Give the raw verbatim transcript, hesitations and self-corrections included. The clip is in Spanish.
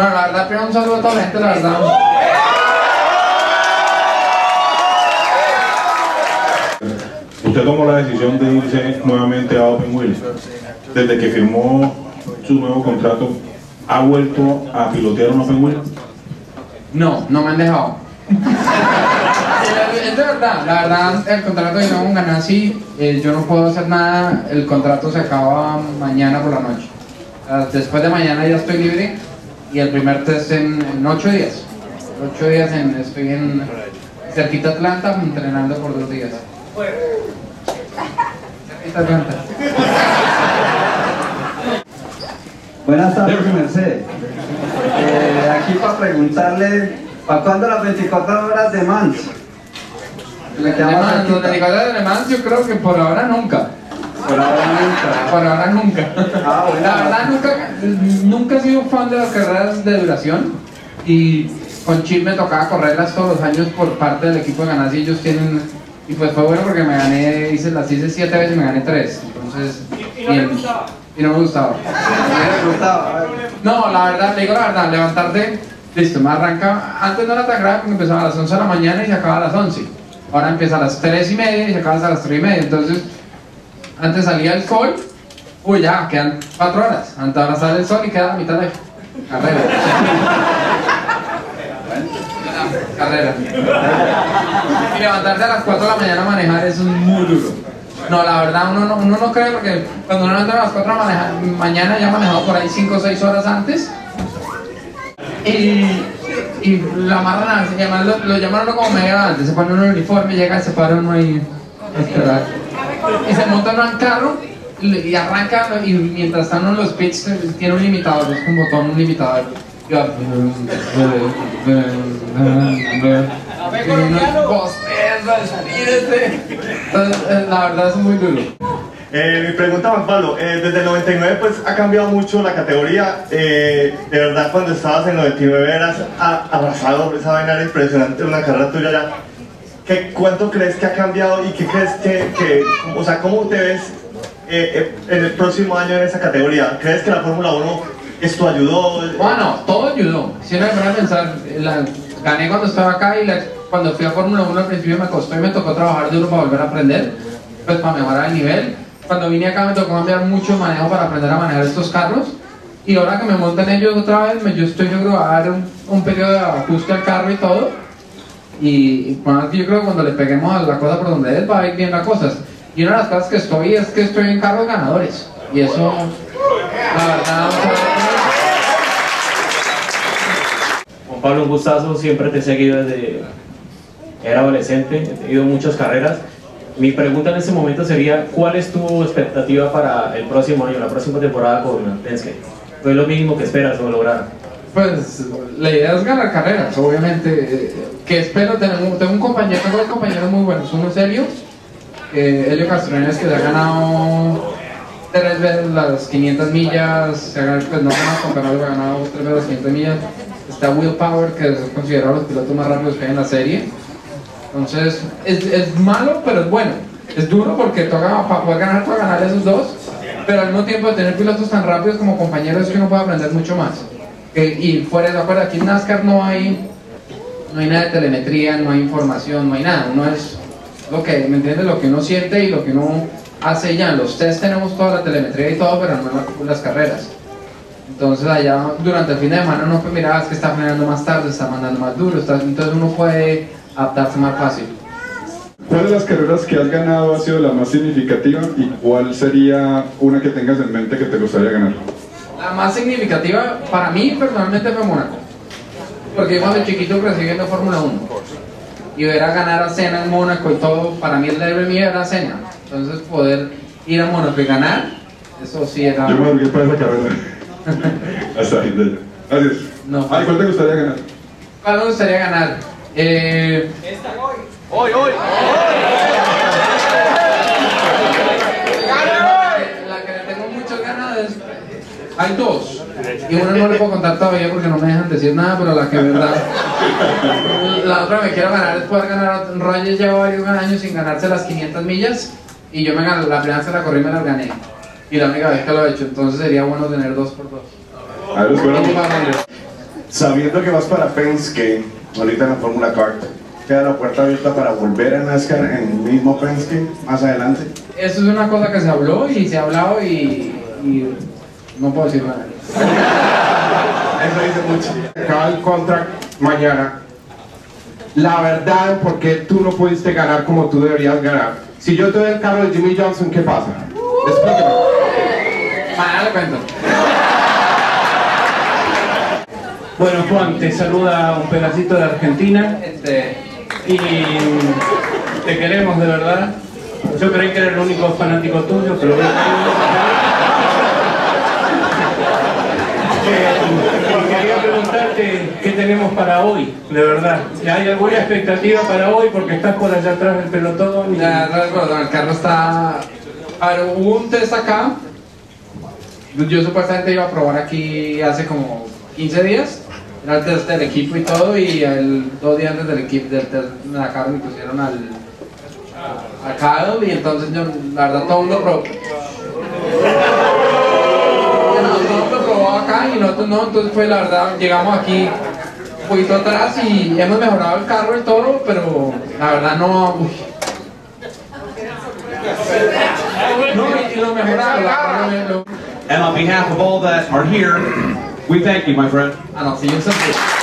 Bueno, la verdad, primero un saludo a toda la gente, la verdad. ¿Usted tomó la decisión de irse nuevamente a Open Wheels? Desde que firmó su nuevo contrato, ¿ha vuelto a pilotear un Open Wheel? No, no me han dejado. Es de verdad, la verdad, el contrato que tengo con Ganassi, eh, yo no puedo hacer nada, el contrato se acaba mañana por la noche. Uh, después de mañana ya estoy libre y el primer test en, en ocho días. Ocho días en, estoy en cerquita de Atlanta entrenando por dos días. Cerquita de Atlanta. Buenas tardes, Merced. Eh, aquí para preguntarle, ¿para cuándo las veinticuatro horas de Mans? Le Mans, los veinticuatro horas de Mans, yo creo que por ahora nunca. Por ahora nunca. Por ahora nunca. Ah, bueno. La verdad, nunca, nunca he sido fan de las carreras de duración. Y con Chip me tocaba correrlas todos los años por parte del equipo de Ganassi. Ellos tienen. Y pues fue bueno porque me gané, hice, las hice siete veces y me gané tres. Entonces. ¿Y no le gustaba? Y no me gustaba. ¿Me gustaba? No, la verdad, le digo la verdad, levantarte, listo, me arranca. Antes no era tan grave porque empezaba a las once de la mañana y se acaba a las once. Ahora empieza a las tres y media y se acaba hasta las tres y media. Entonces, antes salía el sol, uy, ya, quedan cuatro horas. Antes ahora sale el sol y queda la mitad de carrera. Carrera. Y levantarse a las cuatro de la mañana a manejar eso es muy duro. No, la verdad uno no, uno no cree porque cuando uno entra a las cuatro de la mañana ya ha manejado por ahí cinco o seis horas antes y, y la amarran, se llaman, lo, lo llaman uno como media hora antes, se pone uno el uniforme, llega y se para uno ahí a esperar y se monta uno en carro y, y arranca y mientras están en los pits tiene un limitador, es un botón, un limitador y va, y unos bostezos, despídete. Entonces, la verdad es muy duro. Eh, mi pregunta, Juan Pablo, eh, desde el noventa y nueve pues ha cambiado mucho la categoría. Eh, de verdad, cuando estabas en noventa y nueve eras arrasador, esa vaina era impresionante, una carrera tuya ya. ¿Qué, ¿Cuánto crees que ha cambiado y qué crees que, que o sea, cómo te ves eh, eh, en el próximo año en esa categoría? ¿Crees que la Fórmula uno esto ayudó? Bueno, todo ayudó. Si no me voy a pensar, la, gané cuando estaba acá y la, cuando fui a Fórmula uno al principio me costó y me tocó trabajar duro para volver a aprender, pues para mejorar el nivel. Cuando vine acá me tocó cambiar mucho manejo para aprender a manejar estos carros y ahora que me montan ellos otra vez, me, yo estoy seguro que va a dar un, un periodo de ajuste al carro y todo y bueno, yo creo que cuando le peguemos a la cosa por donde es va a ir bien las cosas y una de las cosas que estoy es que estoy en carros ganadores y eso, la verdad, o sea, Juan Pablo, un gustazo, siempre te he seguido desde que era adolescente, he tenido muchas carreras. Mi pregunta en este momento sería, ¿cuál es tu expectativa para el próximo año, la próxima temporada con Penske? ¿Qué es lo mínimo que esperas o lograr? Pues la idea es ganar carreras, obviamente. ¿Qué espero? Tengo, tengo un compañero, tengo dos compañeros muy buenos. Uno es Helio, eh, Helio Castroneves, que se ha ganado tres veces las quinientas millas, se ha ganado, pues no ha ganado con Canal, ha ganado tres veces las quinientas millas. Está Will Power, que es considerado los pilotos más rápidos que hay en la serie. Entonces, es, es malo, pero es bueno. Es duro porque toca para poder ganar, para ganar esos dos, pero al mismo tiempo de tener pilotos tan rápidos como compañeros es que uno puede aprender mucho más. Que, y fuera de acuerdo, aquí en NASCAR no hay, no hay nada de telemetría, no hay información, no hay nada. Uno es lo que, ¿me entiendes? Lo que uno siente y lo que uno hace ya. En los test tenemos toda la telemetría y todo, pero no en las carreras. Entonces allá durante el fin de semana uno puede mirar, es que está frenando más tarde, está mandando más duro, está, entonces uno puede adaptarse más fácil. ¿Cuál de las carreras que has ganado ha sido la más significativa y cuál sería una que tengas en mente que te gustaría ganar? La más significativa para mí personalmente fue Mónaco, porque yo cuando chiquito crecí viendo Fórmula uno y ver a ganar a Senna en Mónaco y todo, para mí el deber mío era Senna, entonces poder ir a Mónaco y ganar, eso sí era... Yo me volví para esa carrera. Hasta ahí, gracias. No, Ay, ¿cuál te gustaría ganar? ¿Cuál me gustaría ganar? Eh... Esta hoy. Hoy, hoy. La que le tengo muchas ganas es... Hay dos. Y una no le puedo contar todavía porque no me dejan decir nada, pero la que es verdad... La otra que me quiero ganar es poder ganar... Rogers lleva varios años sin ganarse las quinientas millas y yo me gané, la primera vez que la corrí me las gané. Y la única vez que lo he hecho, entonces sería bueno tener dos por dos. A ver, Sabiendo que vas para Penske, ahorita en la Fórmula Kart, ¿queda la puerta abierta para volver a NASCAR en el mismo Penske más adelante? Eso es una cosa que se habló y se ha hablado y, y no puedo decir nada. Eso dice mucho. Acaba el contract mañana. La verdad, ¿por qué tú no pudiste ganar como tú deberías ganar? Si yo te doy el carro de Jimmy Johnson, ¿qué pasa? Explíqueme. Mañana le cuento. Bueno, Juan, te saluda un pedacito de Argentina Este, y te queremos de verdad. Yo creí que era el único fanático tuyo, pero veo que hay uno. Eh, quería preguntarte qué tenemos para hoy, de verdad. ¿Hay alguna expectativa para hoy? Porque estás por allá atrás del pelotón. Y... ya, perdón, el carro está... A ver, hubo un test acá. Yo supuestamente iba a probar aquí hace como quince días. Era el test del equipo y todo, y el, dos días antes del equipo del test me sacaron y pusieron al... a Kyle, y entonces yo, la verdad, todo el mundo probó. Todo el mundo probó acá y nosotros no, entonces pues la verdad, llegamos aquí un poquito atrás y hemos mejorado el carro y todo, pero la verdad no... Uy. No, y lo mejorado, la verdad, lo- And on behalf of all that are here, we thank you, my friend. Ah, no, sí, yo sé que...